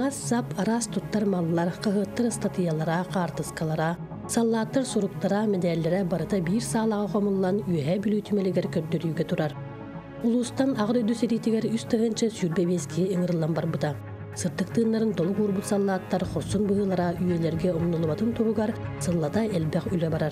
Ас сап арас туттар маллар, қығыттыр статиялара, қартыскалара, саллаттыр суруктара, медаллера барыта бир салаға қомыллан үйе бүлітімелігер көрдірюге тұрар. Улустан ағыр өді серитігер үстігінші сүрбебеске ыңырлан бар бұта. Сыртықтығынларын толы ғурбут саллаттар қосын бұғылара үйелерге ұмнылыбатын тұғығар сыллада әлбәқ үлі барар.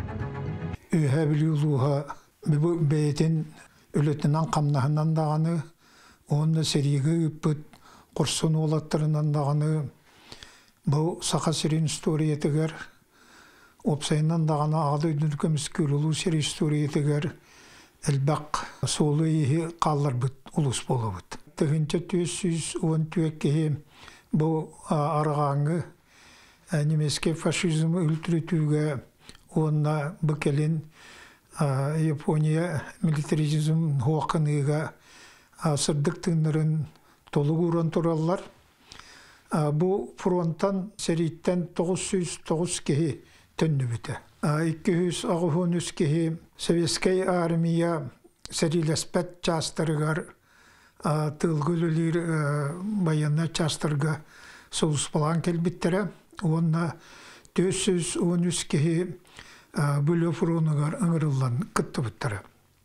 Үйе бүлі бәйтен өлетінен қамнағынан дағаны, оны серигі үппіт, құрсын олаттарынан дағаны, бұл сақа серин историятығар, опсайынан дағаны ағды дүнкеміз көрілу сери историятығар, әлбәқ солы ехе қалар бұд, ұлыс болы бұд. Тігінші 310 түйекке бұл арғаңы немеске фашизм өлтіретуге онына бүкелін Япония милитаризм хуақыныға сырдық тыңдырын толы құран тұралар. Бұл фронттан сериттен 909 кеге түнні біті. 290 кеге Советскай армия серилеспет частырығар тылғылылыр баянна частырға соғыс балан келбіттері. Онына 413 кеге бөлі фронығар ыңырылан күтті бұттары.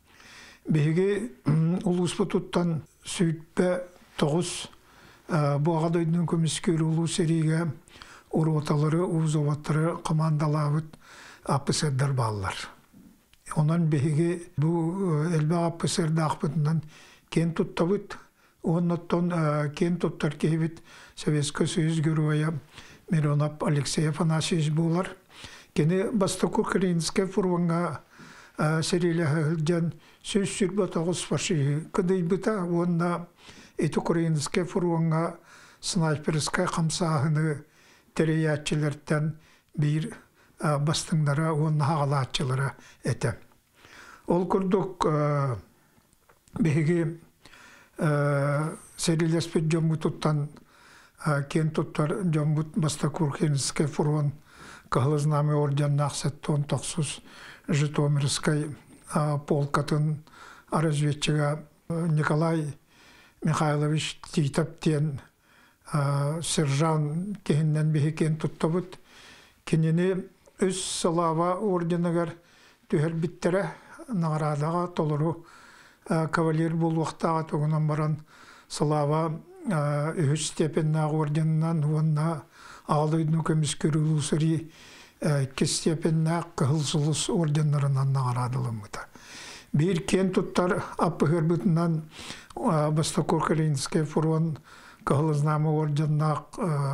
Беге ұлыс бұтыттан сөйтпе 9 бұғадайдың көміскері ұлы сериге ұроталары, ұзаваттары командалауыт апысырдар балылар. Онан беге бұл әлбі апысырды ақпытынан кен тұттабыт, оннаттан кен тұттар кейбіт Советский Союз героя Миронов Алексей Афанасьевич болар. Кені Бастаку Украинская фурванға серилі ғылден сөз сүрбі тоғыз фаши күдей бұта, онна эти Украинская фурванға снайперская қамсағыны тәрейатчылардан бір бастыңдара, онна ғалатчылары әті. Ол күрдік беге серилеспет жомбы тұттан кен тұттар жомбы Бастаку Украинская фурван Кахлызнамы орден нақсаттон тоқсыз Житомирскай полкатын разведчиға Николай Михайлович Титаптен сержан кехіннен бейкен тұттабыд. Кенені үз Слава орденігер түйер біттірі нағарадаға толыру кавалер бұл уақытаға тоғынан баран Слава үз степеннағы орденінен онына Ağlıydın kömüskürülü sürü kestepenna kıhılsılız ordenlarından nağaradılımıdı. Bir kent tuttar apı hırbıtından Bastakorkalinskaya furvan kıhılıznamı ordenna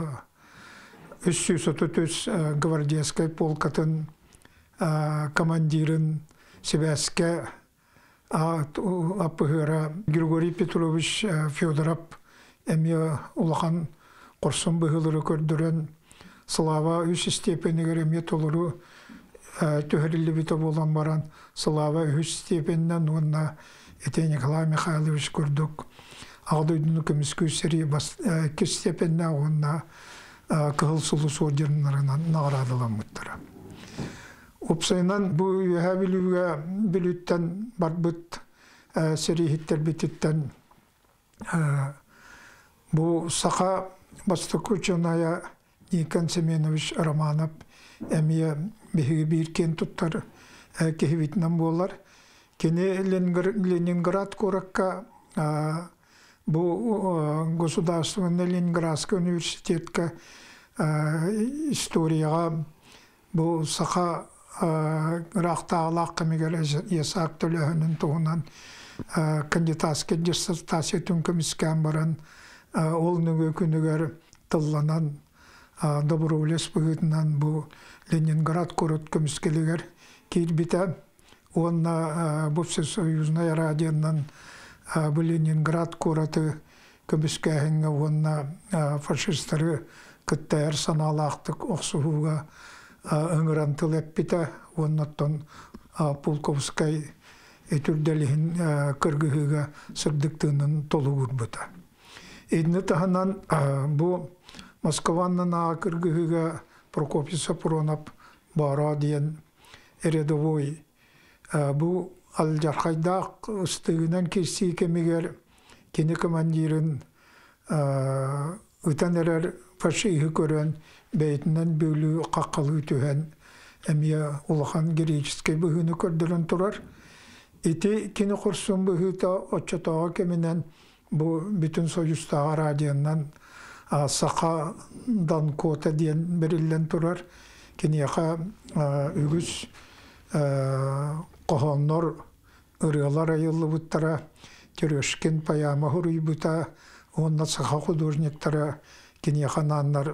333 gvardiyaskay polkatın komandirin Sebeske apı hıra Grigoriy Petrovich Fyodorov emye ulağan Құрсын бұғылыры көрдірін Слава үш степенігер әмет олыру төхірілі біті болан баран Слава үш степенінен онына әте Николай Михайлович көрдік. Ағдойдың көміскі сәрі 2 степеніне онына кығыл сұлыс ордерінлерінен нағырадылан мұттыры. Опсайынан бұл үйе білуге біліттен бар бұт сәрі хиттер бітіттен бұл сақа Бастакучаная Никон Семенович Романов әмия беге бір кен тұттар кехевитінен болар. Кене Ленинград коракка бұл государственный Ленинградский университетка историяға бұл сақа рақтағылақ кемегер есақ төліғінің тұғынан кандидатский диссертация түнкіміскен баран ол нүгі күнігер тылланан Доброволес бұғытынан бұл Ленинград көріт көміскелігер кейбіті. Онна бұпсы Союзная радиянан бұл Ленинград көріті көміскәхіңі онна фашистары күттәр саналақтық оқсуға ұңыран тылып біті. Оннаттан Пулковскай өтірділігін кіргіға сұрдықтығының толы көрбіті. Едіні тағынан бұл Москванның кіргіға Прокопий Сапронов бара дейін рядовой. Бұл алжарқайдақ ұстығынан керсей кемегер кені командирін Utanlar faşihi görən beytindən bölü qaqalı tühən əmiyə ulahan geriçiske bühünü kördürən turar. İti kini kursun bühüta oçatağa keminen bu bütün soyustağı radyandan Saqadan kota diyen berillen turar. Kini yaka ügüz qohonlar ırılar ayıllı buttara Teröşkin payama huruy buta onda saqa hudurniktara kini yaka nanlar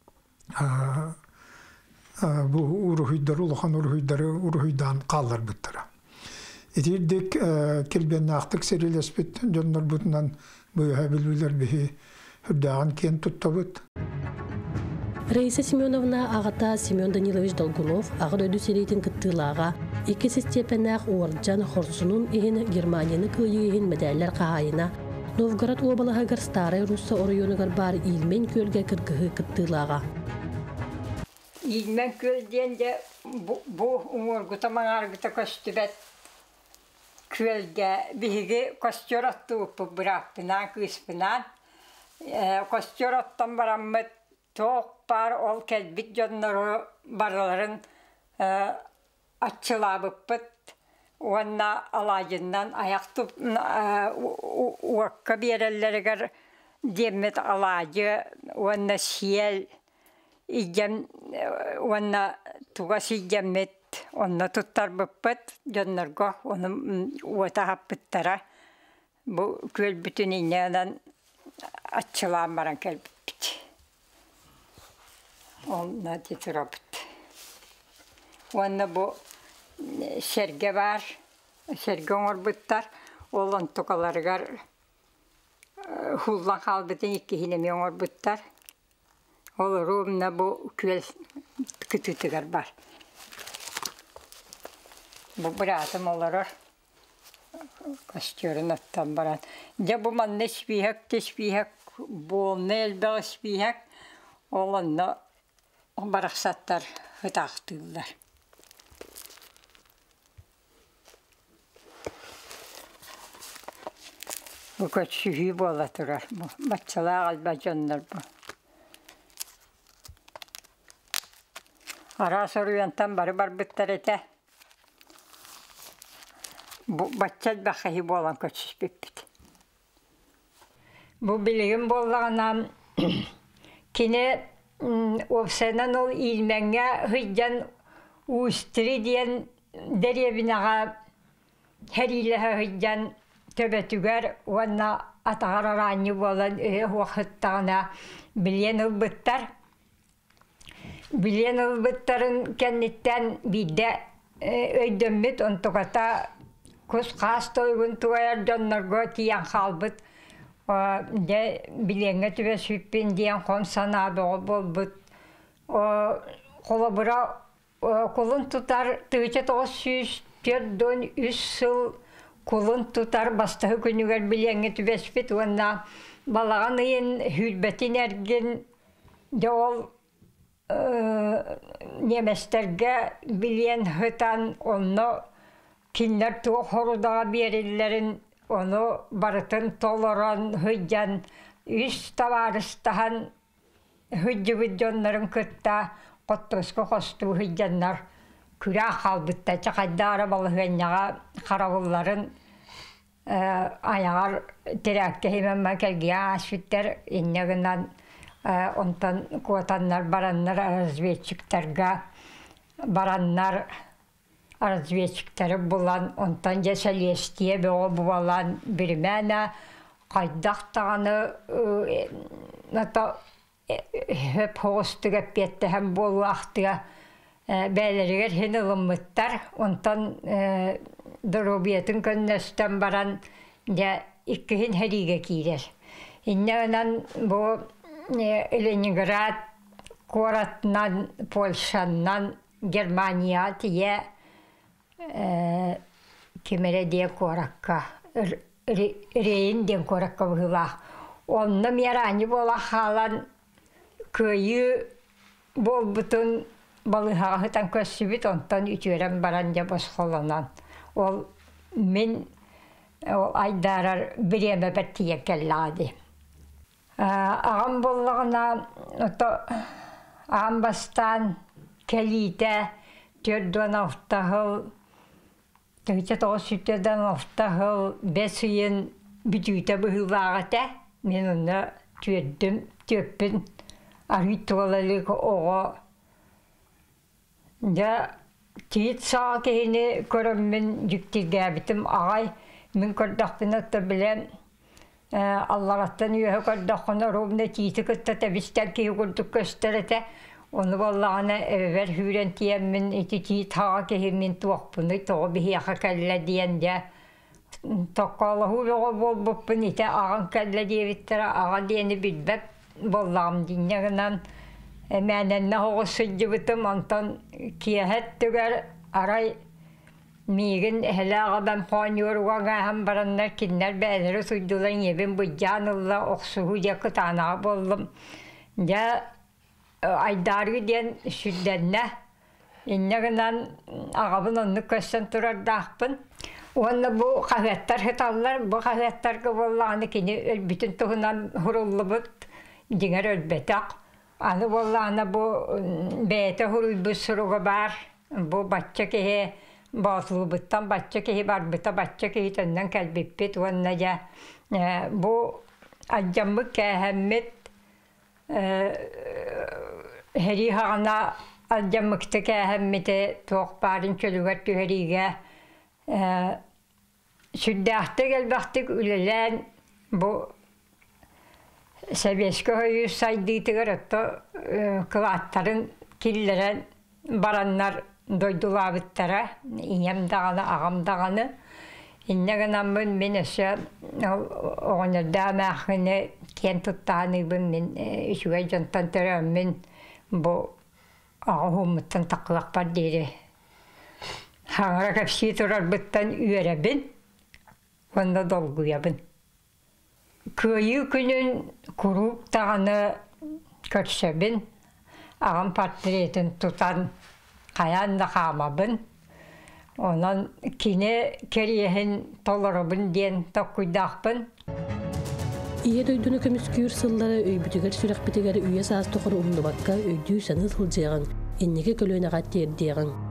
bu uruhuydar ulahan uruhuydan qallar buttara. Etirdik kelben naqtık serilespet jonlar butundan bu habilüler bihi hürdağın ken tuttabıt. Раиса Семеновна ағата Семен Данилович Долгунов ағыр өді серейтін кіттілаға екі степенақ Орджан Хорсунун ехін Германияны күйі ехін медаллер қағайына Новгород обалығығыр Старый Русса орайонығыр бар Илмен көлге кіргігі кіттілаға. Илмен көлденде бұл ұңырғыта маңарғыта көстібет көлге бігі костер атты ұпы бұрақпынан, күйіспінан. Костер аттан бараммыд тоқ бар ол кәлбіт жонлары барыларын атчылабыппыт. Онна алайыннан аяқты уаққа берелерігер демет алайы, онна сиел, онна туғас игемет, онна тұттар бұппыт, жонларға оны уата хаппыттара. Бұл көлбітін инедан атчылам баран кәлбіт. Onunla titrapıt. Onunla bu serge var, serge orbutlar. Olan tokalarıgar hullan kalbıtın iki hinemi orbutlar. Olur onunla bu küel kütütügar var. Bu bıratım olur. Kastörün attan baran. Ya bu man teşbihek, bu nelbe teşbihek. Olanla baraqsatlar hıtaqtırlar. Bu kötüsü bola turar. Batçalar albacanlar bu. Ara soruyantan bar bittar ete. Bu batçal bakayı bolan kötüsü bipit. Bu bilgim bolağından kine o senen ol ilmenge hıccan uustri diyen derebinaga her ilaha hıccan töbetüger ona atağararani bolan vakittana bilyen ılbıttar. Bilyen ılbıttarın kenditten bide öydömmüt on tokata kus kasta uygun tuğayar jonlarga tiyan halbıt. De bilenge tübe süppin diyen kom sanadı o bolbut. Kolabıra kolun tutar tığıça 903 yıl kolun tutar bastığı günüger bilenge tübe süppit. Ona balağın ıyın hülbetin ergin de ol nemesterge bilyen hıtan onu kinler tuğ horudağa berillerin onu barıtın toloran hıccan üst tavarıstahan hıccı hıccanların kıtta qottosko qostu hıccanlar küra halbıtta çakadda arabalı hıccanyağa karavulların ayağar terakki hemen kelgiye aşvitter inneğinden ondan kuatanlar baranlar arazvetçiklerga baranlar arazvetçikleri bulan ondan ceseliyestiye ve o bulan bir mena kaydaqtağını hep hoğustu gepiyette hem bolu ahtıya belirger hen ılımıttar ondan durubiyetin könnesten baran de ikkihin herige kirer. İnneğinden bu Leningrad, Korat'dan, Polşa'dan, Germaniya diye kimere diye korakka, reyin diye korakka bıhıla. Onunla mirani bola halan köyü bol bütün balığa hıtan kösübüt ondan üçüren baranca boşkolanan. Ol min aydarar bireme bettiye kelladi. Ағам боллағына ағам бастан кәлейті төрдуан автағыл, төгіте тоғыз сүттеден автағыл, бәс үйен бүтүйті бұғылағыта. Мен оны түрдім, төппін, арғыт туғалалығы оға. Тейт саға кейіні көріммен жүктірге бітім ағай. Мен көрдіқпін өтті білем. Аллағаттан үйе көрдіққына ровны тейті күтті тәбістер кейі көрдік көстіріті. Оны болағына әвер хүрен тиеммен еті тейт саға кейімен туақпыны тоғы бейеқі кәлі дейенде. Тоққалығы оға болбыппын еті ағын кәлі дейбіттірі аға дейені білбәп болағым дейінегінен. Мәненне оғы сүрді бұтым, онтан киехет түгер арай мейгін әлі ағадан қуан yoruған ғайхан бараннар киннер бәдірі сұйдылан ебін бұджанылла оқсуғы декі танаға болдым. Айдары ден сүрденне, иннегінен ағабын онны көстен тұрардақпын. Оны бұл қағаттар хыталар, бұл қағаттарға болағаны кені өлбітін тұғынан хұрулы бұд, деңер өлбетақ. Аны болағына бұл бәйті хұрулбы сұруғы бар, бұл батча кеге басылы бұттан батча кеге бар бұта батча кеге төннен кәлбеппет. Онына жа бұл аджамбы кәхәммет хәри хағына аджамбыкты кәхәмметі тоқ барын чөлігер түхәриге сүрдәқті кәлбәқтік үлелән бұл Советский Союз сайдыйтығыр өтті кылаттарын келлерен бараннар дойдулабыттара, инем дағаны, ағам дағаны. Иннегінен мен өсі оғынырда мәқіні кен тұттағаны мен үшіге жонтан түрі бұл аға ғумыттан тақылақ бар дейді. Хаңыра көпсі тұрар бұттан үйеребін, онда долгуябын. Көйі күнін күруп тағаны көрсебін, ағам портретін тұтан қаянда қамабын. Онан кене керейін толырыбын ден тоққойдақпын. Ие дойдуны көміскүйір сыллары өйбітігер сүрек бітігер үйе саас тұқыр ұмды баққа өйдүү саны сылжеғын, еннеге көлөне ғат дердеғын.